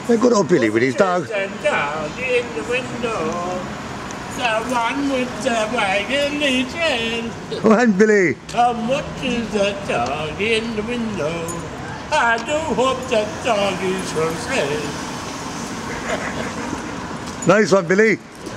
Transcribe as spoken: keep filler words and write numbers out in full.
Hey, good old Billy with his dog. There's a dog in the window. The one with the waggly tail. Come on, Billy. How much is the dog in the window? I do hope that dog is for sale. Nice one, Billy.